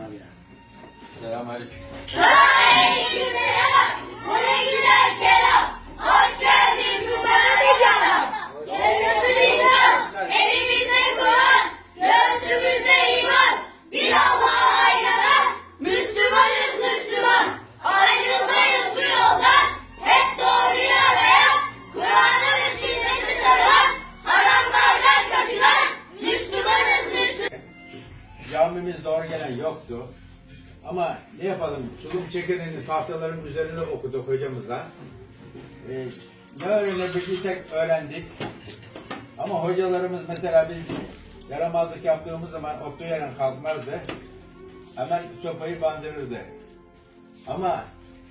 abi ya. Selamünaleyküm. Aleykümselam. Bu ne güzel kelam. Hoş geldin mübarek canım. Yarısı İslam, elimizde Kur'an, göğsümüzde iman. Bir Allah'a inanan, Müslümanız Müslüman. Ayrılmayız bu yoldan, hep doğruyu arayan, Kur'an'ı ve sünneti sarılan, haramlardan kaçınan, Müslümanız Müslüman. Camimiz doğru gelen yoktu. Ama ne yapalım? Tulum çekirdeğini tahtaların üzerinde okuduk hocamıza. Ne öğrenebildiysek öğrendik. Ama hocalarımız mesela biz yaramazlık yaptığımız zaman oturduğu yerden kalkmazdı. Hemen sopayı bandırırdı. Ama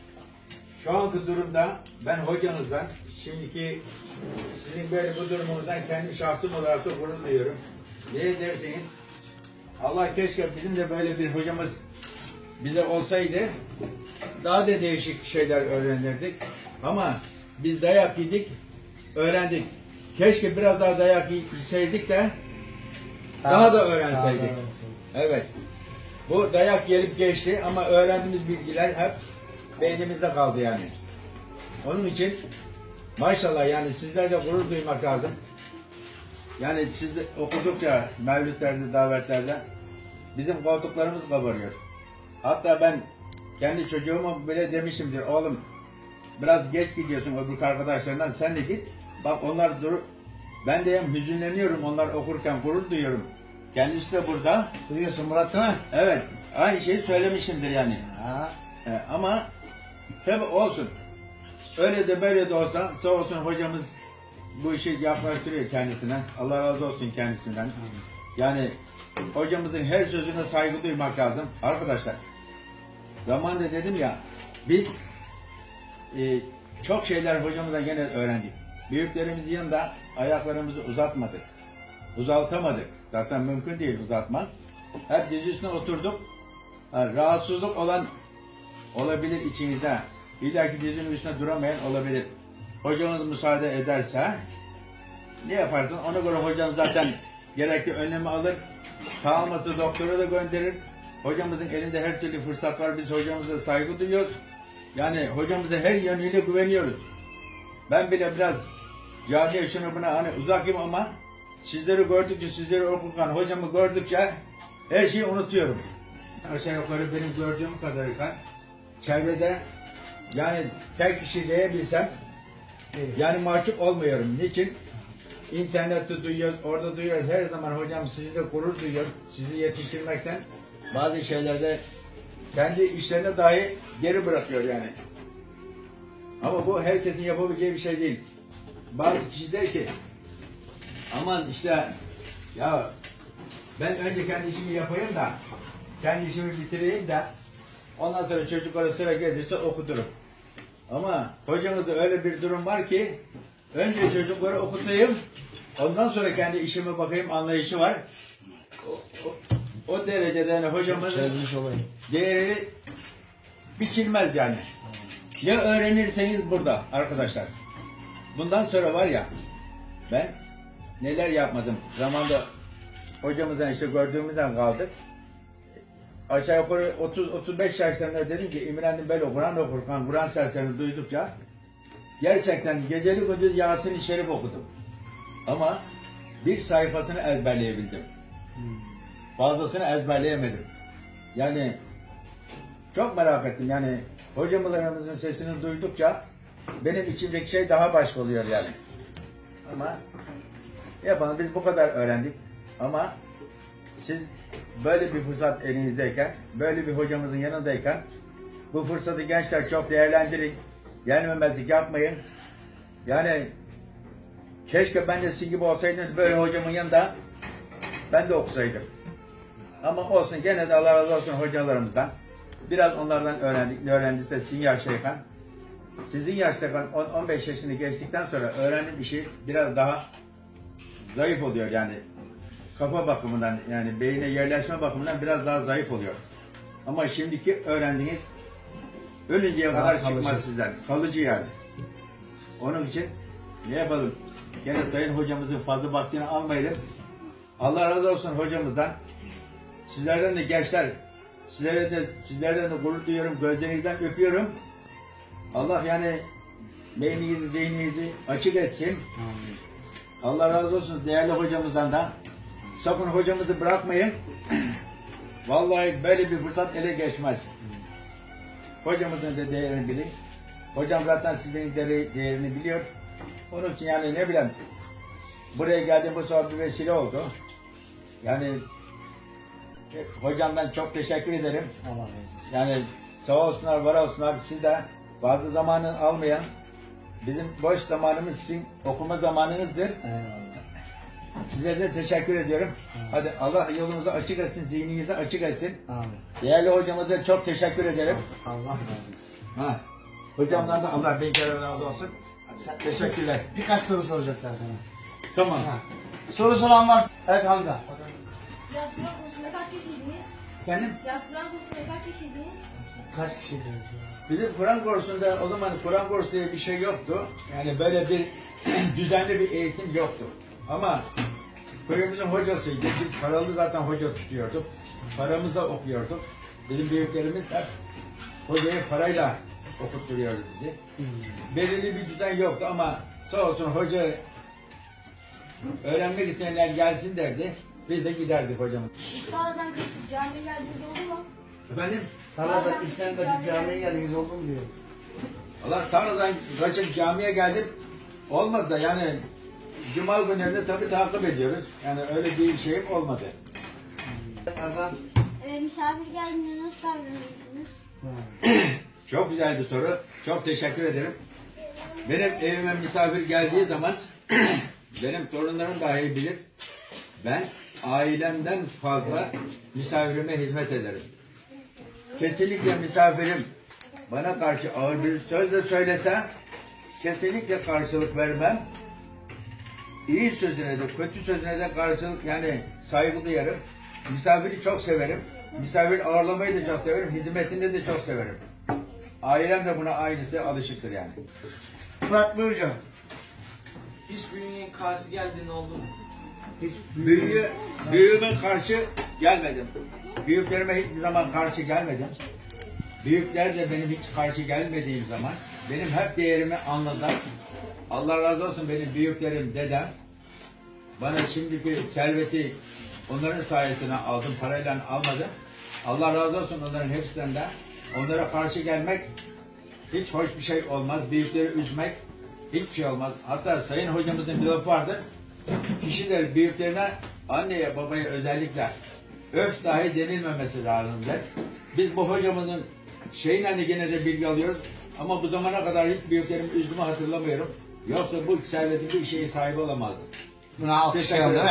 şu anki durumda ben hocanızdan, şimdiki sizin böyle bu durumunuzdan kendi şahsım olarak da gurur duyuyorum. Niye derseniz, Allah keşke bizim de böyle bir hocamız bize olsaydı daha da değişik şeyler öğrenirdik. Ama biz dayak yedik, öğrendik. Keşke biraz daha dayak yeseydik de daha da öğrenseydik. Evet. Bu dayak gelip geçti ama öğrendiğimiz bilgiler hep beynimizde kaldı yani. Onun için maşallah yani sizlerle gurur duymak lazım. Yani siz de okudukça mevlütlerde, davetlerde bizim koltuklarımız kabarıyor. Hatta ben kendi çocuğuma bile demişimdir, oğlum biraz geç gidiyorsun öbür arkadaşlarından, sen de git. Bak onlar durur. Ben de hem hüzünleniyorum onlar okurken, gurur duyuyorum. Kendisi de burada. Duyuyorsun Murat değil mi? Evet, aynı şeyi söylemişimdir yani. Ha. Ama tabi olsun. Öyle de böyle de olsa sağ olsun hocamız bu işi yaklaştırıyor kendisine. Allah razı olsun kendisinden. Yani hocamızın her sözüne saygı duymak lazım. Arkadaşlar, zamanında dedim ya, biz çok şeyler hocamızdan gene öğrendik. Büyüklerimizin yanında ayaklarımızı uzatmadık. Uzatamadık. Zaten mümkün değil uzatmak. Hep diz üstüne oturduk. Rahatsızlık olan olabilir içinizde. İlla ki dizinin üstüne duramayan olabilir. Hocamız müsaade ederse ne yaparsın? Ona göre hocam zaten gerekli önlemi alır. Kalması doktora da gönderir. Hocamızın elinde her türlü fırsat var. Biz hocamıza saygı duyuyoruz. Yani hocamıza her yönüyle güveniyoruz. Ben bile biraz camiye şunu buna hani uzakım ama sizleri gördükçe, sizleri okurken, hocamı gördükçe her şeyi unutuyorum. Aşağı yukarı benim gördüğüm kadarıyla çevrede yani tek kişi diyebilsem yani mahcup olmuyorum. Niçin? İnternette duyuyoruz, orada duyuyoruz. Her zaman hocam sizinle gurur duyuyor. Sizi yetiştirmekten bazı şeylerde kendi işlerine dahi geri bırakıyor yani. Ama bu herkesin yapabileceği bir şey değil. Bazı kişi der ki aman işte ya ben önce kendi işimi yapayım da kendi işimi bitireyim de ondan sonra çocuklara sıra gelirse okuturum. Ama hocamızda öyle bir durum var ki önce çocukları okutayım, ondan sonra kendi işime bakayım anlayışı var. O derecede yani hocamızın değeri biçilmez yani. Ya öğrenirseniz burada arkadaşlar. Bundan sonra var ya ben neler yapmadım. Zamanda hocamızdan işte gördüğümüzden kaldık. Aşağı yukarı 30-35 yaşlarında dedim ki İmren'in böyle Kur'an okurken Kur'an seslerini duydukça gerçekten geceli gündüz Yasin-i Şerif okudum. Ama bir sayfasını ezberleyebildim. Fazlasını ezberleyemedim. Yani çok merak ettim yani hocamızın sesini duydukça benim içimdeki şey daha başka oluyor yani. Ama yapalım biz bu kadar öğrendik ama siz böyle bir fırsat elinizdeyken, böyle bir hocamızın yanındayken bu fırsatı gençler çok değerlendirin. Yenmemezlik yapmayın. Yani keşke ben de sizin gibi olsaydım böyle hocamın yanında ben de okusaydım. Ama olsun gene de Allah razı olsun hocalarımızdan. Biraz onlardan öğrendik. Ne öğrendiyse sizin yaştayken. Sizin yaştayken 10-15 yaşını geçtikten sonra öğrendiğim işi biraz daha zayıf oluyor yani. Kafa bakımından yani beyine yerleşme bakımından biraz daha zayıf oluyor. Ama şimdiki öğrendiğiniz ölünceye kadar çıkmaz sizden. Kalıcı yani. Onun için ne yapalım? Gene Sayın Hocamızın fazla vaktini almayalım. Allah razı olsun hocamızdan. Sizlerden de gençler Sizlerden de gurur duyuyorum, gözlerinizden öpüyorum. Allah yani beyninizi, zihninizi açık etsin. Allah razı olsun değerli hocamızdan da. Sakın hocamızı bırakmayın. Vallahi böyle bir fırsat ele geçmez. Hocamızın da değerini bilin. Hocam zaten sizin değerini biliyor. Onun için yani ne bileyim, buraya geldiğim bu sabah bir vesile oldu. Yani hocamdan çok teşekkür ederim. Allah razı olsun. Yani sağ olsunlar, var olsunlar. Siz de fazla zamanı almayan, bizim boş zamanımız sizin okuma zamanınızdır. Eyvallah. Size de teşekkür ediyorum. Hadi Allah yolunuzu açık etsin, zihninizi açık etsin. Amin. Değerli hocama da çok teşekkür ederim. Allah razı olsun. Ha. Hocamdan da Allah bin kere razı olsun. Teşekkürler. Birkaç soru soracaklar sana. Tamam. Ha. Soru soran varsa. Evet Hamza. Yaz Kur'an kursunda kaç kişiydiniz? Benim Yaz Kur'an kursunda kaç kişiydiniz? Kaç kişiydiniz? bizim Kur'an kursunda o zaman Kur'an kursu diye bir şey yoktu. Yani böyle bir düzenli bir eğitim yoktu. Ama köyümüzün hocasıydı. Biz paralı zaten hoca tutuyorduk. Paramızla okuyorduk. Bizim büyüklerimiz hep hocayı parayla okutturuyordu bizi. Belirli bir düzen yoktu ama sağ olsun hoca öğrenmek isteyenler gelsin derdi. Biz de giderdik hocamız. İstanbul'dan kaçıp camiye geldiğiniz oldu mu? Efendim? Tarlada işten kaçıp camiye geldiniz oldu mu diyor. Allah tarladan kaçıp camiye geldim. Olmadı da yani Cuma günlerinde tabii takip ediyoruz. Yani öyle bir şeyim olmadı. Erdan. Misafir geldiğinde nasıl davranıyorsunuz? Çok güzel bir soru. Çok teşekkür ederim. Benim evime misafir geldiği zaman benim torunlarım dahi bilir. Ben ailemden fazla misafirime hizmet ederim. Kesinlikle misafirim bana karşı ağır bir söz de söylese kesinlikle karşılık vermem. İyi sözüne de kötü sözüne de karşılık yani saygı duyarım. Misafiri çok severim. Misafir ağırlamayı da çok severim. Hizmetini de çok severim. Ailem de buna aynısı alışıktır yani. Fırat buyur canım. Hiç büyüğün karşı geldiğin oldu mu? Hiç Büyüğüme karşı gelmedim. Büyüklerime hiçbir zaman karşı gelmedim. Büyükler de benim hiç karşı gelmediğim zaman benim hep değerimi anladılar. Allah razı olsun benim büyüklerim, dedem. Bana şimdiki serveti onların sayesinde aldım, parayla almadım. Allah razı olsun onların hepsinden de. Onlara karşı gelmek hiç hoş bir şey olmaz. Büyükleri üzmek hiçbir şey olmaz. Hatta Sayın Hocamızın bir lafı vardır. Kişiler büyüklerine, anneye, babaya özellikle öf dahi denilmemesi lazımdır. Biz bu hocamızın şeyle gene de bilgi alıyoruz. Ama bu zamana kadar hiç büyüklerimi üzdüğümü hatırlamıyorum. Yoksa bu servetin bir şeyi sahibi olamazdı. Buna alkışlayalım değil mi?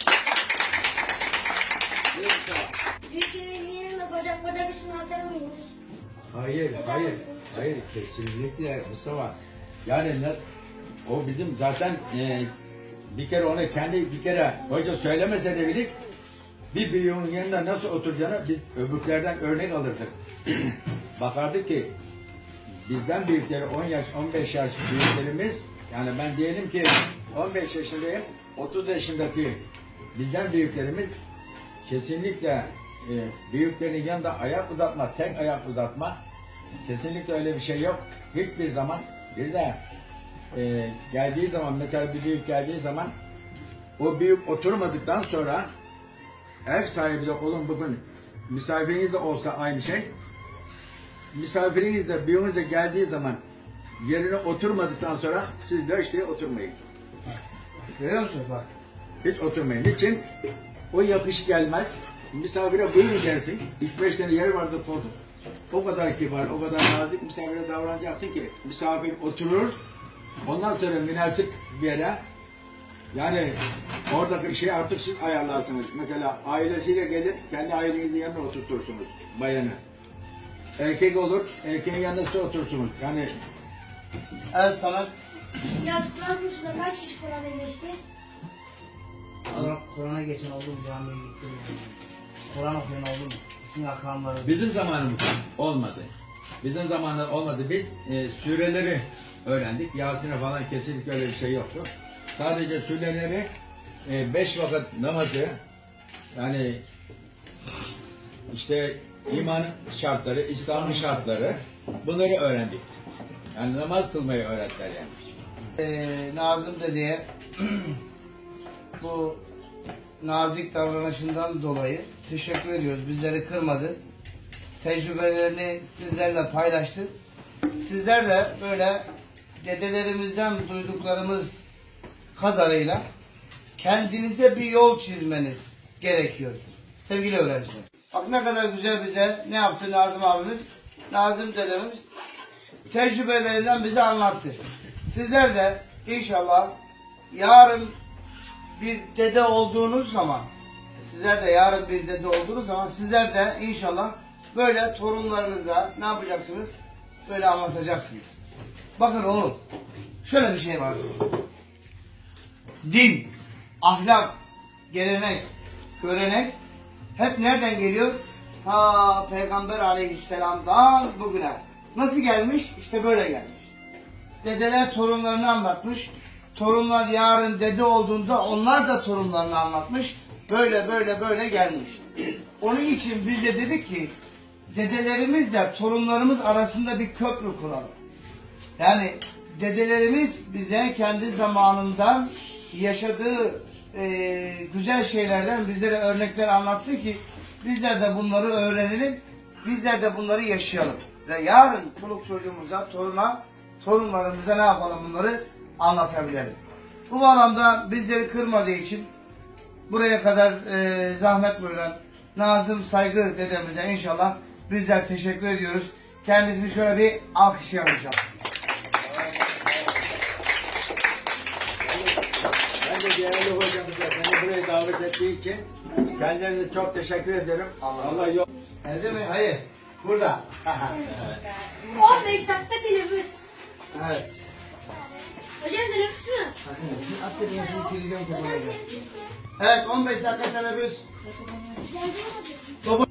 Büyüklerin yanında bacak bacak üstüne atar mıydınız? Hayır, kesinlikle Mustafa. Yani o bizim zaten bir kere ona bir kere hoca söylemese de bilir, bir büyüğün yanında nasıl oturacağını biz öbürlerden örnek alırdık. Bakardık ki bizden büyükleri 10 yaş, 15 yaş büyüklerimiz, yani ben diyelim ki 15 yaşındayım, 30 yaşındaki bizden büyüklerimiz kesinlikle büyüklerin yanında ayak uzatma, tek ayak uzatma, kesinlikle öyle bir şey yok. Hiçbir zaman bir de geldiği zaman, mesela bir büyük geldiği zaman o büyük oturmadıktan sonra ev sahibi de olun bugün misafiriniz de olsa aynı şey. Misafiriniz de büyüğünüz de geldiği zaman yerine oturmadıktan sonra siz de işte oturmayın. Görüyor musunuz bak? Hiç oturmayın. Niçin? O yakış gelmez. Misafire buyurun dersin. 3-5 tane yer vardır koltuk. O kadar kibar, o kadar nazik misafire davranacaksın ki misafir oturur. Ondan sonra münasip bir yere, yani oradaki şey artık siz ayarlarsınız. Mesela ailesiyle gelir, kendi ailenizin yanına oturtursunuz bayanı. Erkek olur, erkeğin yanına siz otursunuz. Yani Evet sana Yaz Kur'an kursunda kaç kişi Kur'an'a geçti? Kur'an'a geçen oldu mu? Camiye gittin mi? Kur'an okuyan oldu mu? Sizin akranları. bizim zamanımızda olmadı. Bizim zamanında olmadı. Biz süreleri öğrendik. Yasin'e falan kesinlikle öyle bir şey yoktu. Sadece süreleri 5 vakit namazı, yani işte İman şartları, İslam'ın şartları, bunları öğrendik. Yani namaz kılmayı öğrettiler yani. Nazım Dede'ye bu nazik davranışından dolayı teşekkür ediyoruz. Bizleri kırmadı. Tecrübelerini sizlerle paylaştı. Sizler de böyle dedelerimizden duyduklarımız kadarıyla kendinize bir yol çizmeniz gerekiyor. Sevgili öğrenciler. Bak ne kadar güzel bize ne yaptı Nazım abimiz, Nazım dedemiz tecrübelerinden bize anlattı. Sizler de inşallah yarın bir dede olduğunuz zaman, sizler de inşallah böyle torunlarınıza ne yapacaksınız? Böyle anlatacaksınız. Bakın oğlum, şöyle bir şey var. Din, ahlak, gelenek, görenek hep nereden geliyor? Ta Peygamber Aleyhisselam'dan bugüne. Nasıl gelmiş? İşte böyle gelmiş. Dedeler torunlarını anlatmış. Torunlar yarın dede olduğunda onlar da torunlarını anlatmış. Böyle gelmiş. Onun için biz de dedik ki dedelerimizle torunlarımız arasında bir köprü kuralım. Yani dedelerimiz bize kendi zamanında yaşadığı güzel şeylerden bizlere örnekler anlatsın ki bizler de bunları öğrenelim, bizler de bunları yaşayalım. Ve yarın çoluk çocuğumuza, torunlarımıza ne yapalım bunları anlatabilelim. Bu bağlamda bizleri kırmadığı için buraya kadar zahmet buyuran Nazım Saygı dedemize inşallah bizler teşekkür ediyoruz. Kendisini şöyle bir alkışlayalım inşallah. Ben de değerli hocamıza beni buraya davet ettiği için kendilerine çok teşekkür ederim. Allah yok. Evde mi? Hayır. Burada. 15 dakika teneffüs. Evet. Hocam teneffüs mü? Evet 15 dakika teneffüs.